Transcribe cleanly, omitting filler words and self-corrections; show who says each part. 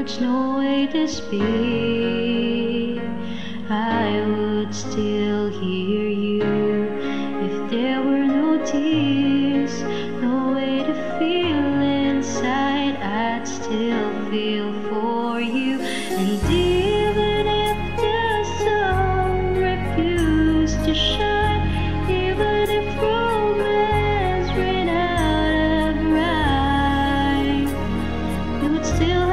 Speaker 1: words, no way to speak, I would still hear you. If there were no tears, no way to feel inside, I'd still feel for you. And even if the sun refused to shine, even if romance ran out of rhyme, you would still